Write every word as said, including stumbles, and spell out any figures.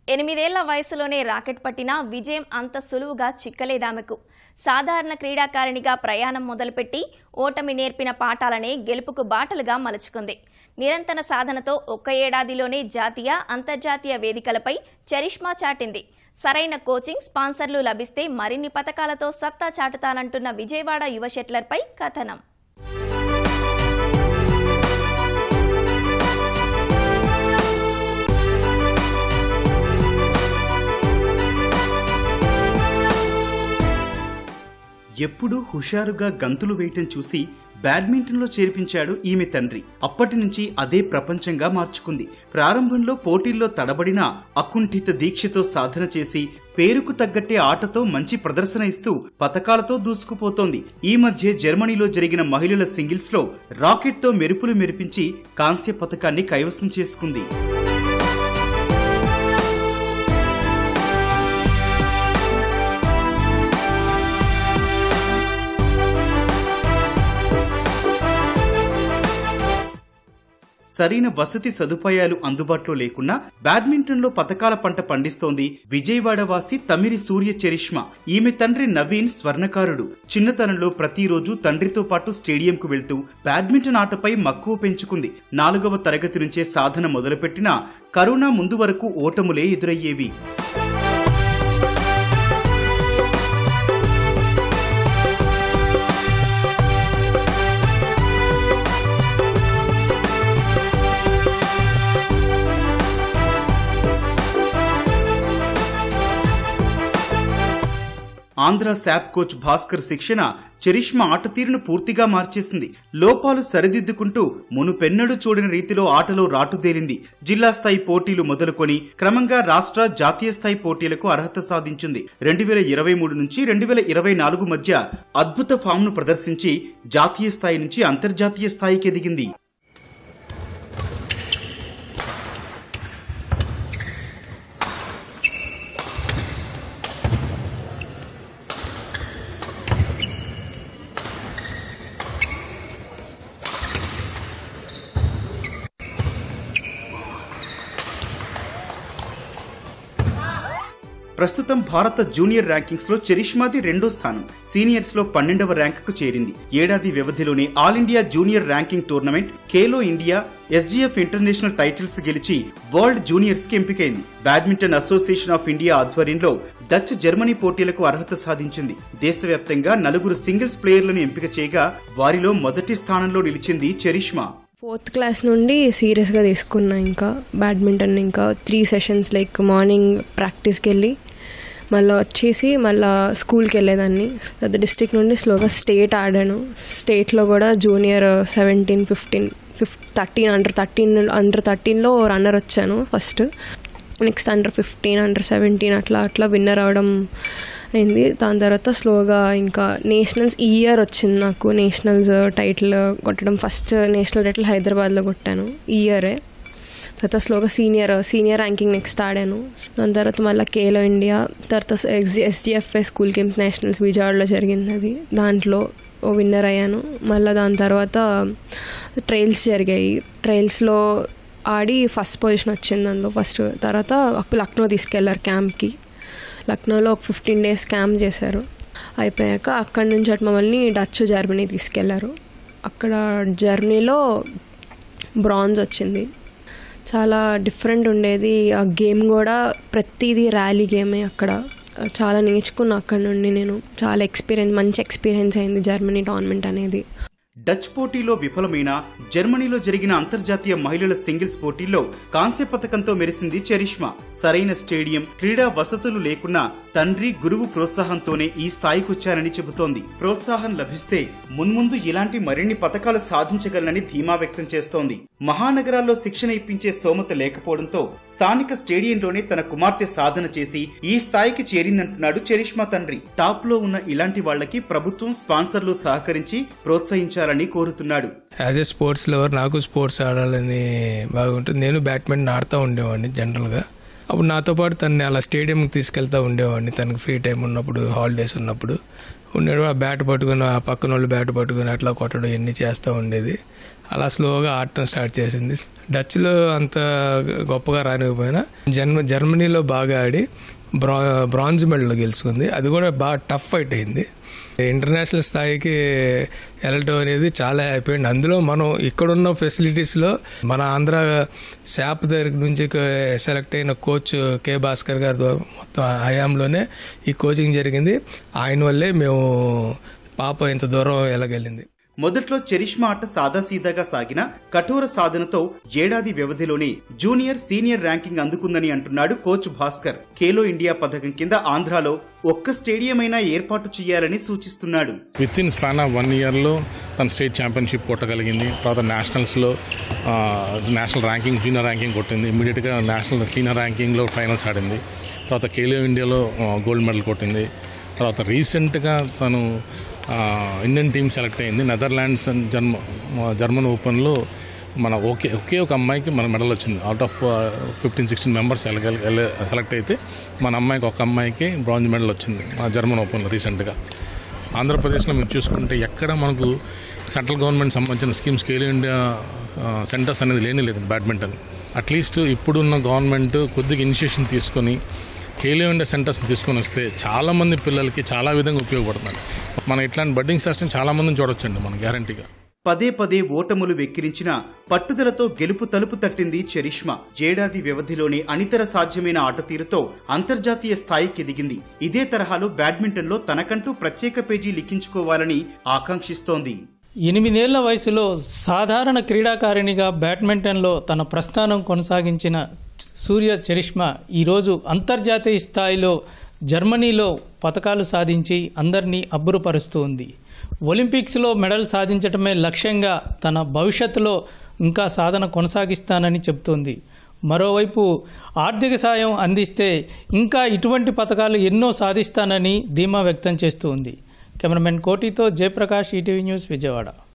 ఎనిమిదేళ్ల వయసులోనే రాకెట్ పట్టినా విజయం అంత సులువుగా చిక్కలేదామెకు. సాధారణ క్రీడాకారిణిగా ప్రయాణం మొదలుపెట్టి ఓటమి నేర్పిన పాఠాలనే గెలుపుకు బాటలుగా మలుచుకుంది. నిరంతర సాధనతో ఒక్క ఏడాదిలోనే జాతీయ, అంతర్జాతీయ వేదికలపై చరిష్మా చాటింది. సరైన కోచింగ్, స్పాన్సర్లు లభిస్తే మరిన్ని పతకాలతో సత్తా చాటుతానంటున్న విజయవాడ యువ షట్లర్పై కథనం. ఎప్పుడూ హుషారుగా గంతులు వేయటం చూసి బ్యాడ్మింటన్లో చేర్పించాడు ఈమె తండ్రి. అప్పటి నుంచి అదే ప్రపంచంగా మార్చుకుంది. ప్రారంభంలో పోటీల్లో తడబడినా అకుంఠిత దీక్షతో సాధన చేసి పేరుకు తగ్గట్టే ఆటతో మంచి ప్రదర్శన ఇస్తూ పతకాలతో దూసుకుపోతోంది. ఈ మధ్య జర్మనీలో జరిగిన మహిళల సింగిల్స్ లో రాకెట్ తో మెరుపులు మెరిపించి కాంస్య పతకాన్ని కైవసం చేసుకుంది. సరైన వసతి సదుపాయాలు అందుబాటులో లేకున్నా బ్యాడ్మింటన్ లో పతకాల పంట పండిస్తోంది విజయవాడ వాసి తమిరి సూర్య చరిష్మా. ఈమె తండ్రి నవీన్ స్వర్ణకారుడు. చిన్నతనంలో ప్రతిరోజు తండ్రితో పాటు స్టేడియంకు వెళ్తూ బ్యాడ్మింటన్ ఆటపై మక్కువ పెంచుకుంది. నాలుగవ తరగతి నుంచే సాధన మొదలుపెట్టినా కరోనా ముందు వరకు ఓటములే ఎదురయ్యేవి. ఆంధ్ర శాప్ కోచ్ భాస్కర్ శిక్షణ చరిష్మా ఆట తీరును పూర్తిగా మార్చేసింది. లోపాలు సరిదిద్దుకుంటూ మునుపెన్నడూ చూడని రీతిలో ఆటలో రాటుదేరింది. జిల్లా స్థాయి పోటీలు మొదలుకొని క్రమంగా రాష్ట్ర, జాతీయ స్థాయి పోటీలకు అర్హత సాధించింది. రెండు వేల ఇరవై మూడు నుంచి రెండు వేల ఇరవై నాలుగు మధ్య అద్భుత ఫామ్ ను ప్రదర్శించి జాతీయ స్థాయి నుంచి అంతర్జాతీయ స్థాయికి ఎదిగింది. ప్రస్తుతం భారత జూనియర్ ర్యాంకింగ్స్ లో చరిష్మాది రెండో స్థానం. సీనియర్స్ లో పన్నెండవ ర్యాంకుకు చేరింది. ఏడాది వ్యవధిలోనే all India junior ranking tournament, Khelo India, SGF international titles గెలిచి వరల్డ్ జూనియర్స్ కి ఎంపికైంది. బ్యాడ్మింటన్ అసోసియేషన్ ఆఫ్ ఇండియా ఆధ్వర్యంలో డచ్, జర్మనీ పోటీలకు అర్హత సాధించింది. దేశవ్యాప్తంగా నలుగురు సింగిల్స్ ప్లేయర్లను ఎంపిక చేయగా వారిలో మొదటి స్థానంలో నిలిచింది చరిష్మా. ఫోర్త్ క్లాస్ నుండి సీరియస్గా తీసుకున్నా. ఇంకా బ్యాడ్మింటన్ ఇంకా త్రీ సెషన్స్, లైక్ మార్నింగ్ ప్రాక్టీస్కి వెళ్ళి మళ్ళీ వచ్చేసి మళ్ళీ స్కూల్కి వెళ్ళేదాన్ని. అది డిస్ట్రిక్ట్ నుండి స్లోగా స్టేట్ ఆడాను. స్టేట్లో కూడా జూనియర్ సెవెంటీన్, ఫిఫ్టీన్, ఫిఫ్ థర్టీన్ అండర్ థర్టీన్ అండర్ థర్టీన్లో రన్నర్ వచ్చాను first. Next under fifteen, under seventeen అట్లా అట్లా విన్నర్ అవడం అయింది. దాని తర్వాత స్లోగా ఇంకా నేషనల్స్ ఈ ఇయర్ వచ్చింది నాకు. నేషనల్స్ టైటిల్ కొట్టడం, ఫస్ట్ నేషనల్ టైటిల్ హైదరాబాద్లో కొట్టాను ఈ ఇయరే. తర్వాత స్లోగా సీనియర్ సీనియర్ ర్యాంకింగ్ నెక్స్ట్ ఆడాను. దాని తర్వాత మళ్ళీ ఖేలో ఇండియా, తర్వాత ఎస్జిఎఫ్ఏ స్కూల్ గేమ్స్ నేషనల్స్ విజయవాడలో జరిగింది. అది దాంట్లో ఓ విన్నర్ అయ్యాను. మళ్ళీ దాని తర్వాత ట్రయల్స్ జరిగాయి. ట్రయల్స్లో ఆడి ఫస్ట్ పొజిషన్ వచ్చింది అందులో ఫస్ట్. తర్వాత లక్నో తీసుకెళ్లారు క్యాంప్కి. లక్నోలో ఒక ఫిఫ్టీన్ డేస్ క్యాంప్ చేశారు. అయిపోయాక అక్కడి నుంచి అటు మమ్మల్ని డచ్, జర్మనీ తీసుకెళ్లారు. అక్కడ జర్మనీలో బ్రాంజ్ వచ్చింది. చాలా డిఫరెంట్ ఉండేది ఆ గేమ్ కూడా. ప్రతిదీ ర్యాలీ గేమే. అక్కడ చాలా నేర్చుకున్నా. అక్కడ నుండి నేను చాలా ఎక్స్పీరియన్స్, మంచి ఎక్స్పీరియన్స్ అయింది జర్మనీ టోర్నమెంట్ అనేది. డచ్ పోటీలో విఫలమైన జర్మనీలో జరిగిన అంతర్జాతీయ మహిళల సింగిల్స్ పోటీల్లో కాంస్య పతకంతో మెరిసింది చరిష్మా. సరైన స్టేడియం, క్రీడా వసతులు లేకున్నా తండ్రి, గురువు ప్రోత్సాహంతోనే ఈ స్థాయికొచ్చారని చెబుతోంది. ప్రోత్సాహం లభిస్తే మున్ముందు ఇలాంటి మరిన్ని పతకాలు సాధించగలనని ధీమా వ్యక్తం చేస్తోంది. మహానగరాల్లో శిక్షణ ఇప్పించే స్తోమత లేకపోవడంతో స్థానిక స్టేడియంలోనే తన కుమార్తె సాధన చేసి ఈ స్థాయికి చేరిందంటున్నాడు చరిష్మా తండ్రి. టాప్ లో ఉన్న ఇలాంటి వాళ్లకి ప్రభుత్వం, స్పాన్సర్లు సహకరించి ప్రోత్సహించాలని కోరుతున్నాడు. యాజ్ ఎ స్పోర్ట్స్ లవర్ నాకు స్పోర్ట్స్ ఆడాలని బాగుంటుంది. నేను బ్యాడ్మింటన్ ఆడుతూ ఉండేవాడిని జనరల్గా. అప్పుడు నాతో పాటు తనని అలా స్టేడియంకి తీసుకెళ్తూ ఉండేవాడిని. తనకి ఫ్రీ టైం ఉన్నప్పుడు, హాలిడేస్ ఉన్నప్పుడు ఉండేవాడు. ఆ బ్యాట్ పట్టుకుని ఆ పక్కన వాళ్ళు బ్యాట్ పట్టుకుని అట్లా కొట్టడం ఇవన్నీ చేస్తూ ఉండేది. అలా స్లోగా ఆడటం స్టార్ట్ చేసింది. డచ్లో అంత గొప్పగా రానికపోయినా జర్మ జర్మనీలో బాగా ఆడి బ్రా బ్రాంజ్ మెడల్ గెలుచుకుంది. అది కూడా బాగా టఫ్ ఫైట్ అయింది. ఇంటర్నేషనల్ స్థాయికి వెళ్ళటం అనేది చాలా హ్యాపీ అండి. అందులో మనం ఇక్కడున్న ఫెసిలిటీస్లో మన ఆంధ్ర శాప్ దగ్గర నుంచి సెలెక్ట్ అయిన కోచ్ కె భాస్కర్ గారి మొత్తం హయాంలోనే ఈ కోచింగ్ జరిగింది. ఆయన వల్లే మేము పాప ఇంత దూరం వెళ్ళగలిగింది. మొదట్లో చరిష్మా ఆట సాదాసీదాగా సాగిన కఠోర సాధనతో ఏడాది వ్యవధిలోనే జూనియర్ సీనియర్ ర్యాంకింగ్ అందుకుందని అంటున్నాడు కోచ్ భాస్కర్. ఖేలో ఇండియా పథకం కింద ఆంధ్రాలో ఒక్క స్టేడియం అయినా ఏర్పాటు చేయాలని సూచిస్తున్నాడు. With in span of one ఇయర్లో తన స్టేట్ ఛాంపియన్షిప్ కొట్టగలిగింది. తర్వాత నేషనల్స్లో నేషనల్ ర్యాంకింగ్, జూనియర్ ర్యాంకింగ్ కొట్టింది. ఇమీడియట్గా నేషనల్ సీనియర్ ర్యాంకింగ్లో ఫైనల్స్ ఆడింది. తర్వాత ఖేలో ఇండియాలో గోల్డ్ మెడల్ కొట్టింది. తర్వాత రీసెంట్గా తను ఇండియన్ టీమ్ సెలెక్ట్ అయింది. నెదర్లాండ్స్ అండ్ జర్మ జర్మన్ ఓపెన్లో మన ఒకే ఒకే ఒక అమ్మాయికి మన మెడల్ వచ్చింది. Out of fifteen sixteen members select అయితే మన అమ్మాయికి ఒక అమ్మాయికి బ్రాంజ్ మెడల్ వచ్చింది మన జర్మన్ ఓపెన్లో రీసెంట్గా. ఆంధ్రప్రదేశ్లో మీరు చూసుకుంటే ఎక్కడ మనకు సెంట్రల్ గవర్నమెంట్ సంబంధించిన స్కీమ్స్ ఖేలో ఇండియా సెంటర్స్ అనేది లేని లేదు బ్యాడ్మింటన్. అట్లీస్ట్ ఇప్పుడున్న గవర్నమెంట్ కొద్దిగా ఇనిషియేషన్ తీసుకొని ఖేలో ఇండియా సెంటర్స్ తీసుకొని వస్తే చాలామంది పిల్లలకి చాలా విధంగా ఉపయోగపడుతుంది. మనం ఇట్లాంటి బడ్డింగ్ సెషన్ చాలా మందిని చూడొచ్చండి మనం గ్యారంటీగా. పదే పదే ఓటములు వెక్కిరించిన పట్టుదలతో గెలుపు తలుపు తట్టింది చరిష్మా. ఏడాది వ్యవధిలోనే అనితర సాధ్యమైన ఆట తీరుతో అంతర్జాతీయ స్థాయికి ఎదిగింది. ఇదే తరహాలో బ్యాడ్మింటన్లో తనకంటూ ప్రత్యేక పేజీ లిఖించుకోవాలని ఆకాంక్షిస్తోంది. ఎనిమిదేళ్ల వయసులో సాధారణ క్రీడాకారిణిగా బ్యాడ్మింటన్లో తన ప్రస్థానం కొనసాగించిన సూర్య చరిష్మా ఈరోజు అంతర్జాతీయ స్థాయిలో జర్మనీలో పతకాలు సాధించి అందరినీ అబ్బురపరుస్తూ ఉంది. ఒలింపిక్స్లో మెడల్ సాధించడమే లక్ష్యంగా తన భవిష్యత్తులో ఇంకా సాధన కొనసాగిస్తానని చెబుతోంది. మరోవైపు ఆర్థిక సాయం అందిస్తే ఇంకా ఇటువంటి పతకాలు ఎన్నో సాధిస్తానని ధీమా వ్యక్తం చేస్తూ ఉంది. కెమెరామెన్ కోటితో జయప్రకాష్, ఈటీవీ న్యూస్, విజయవాడ.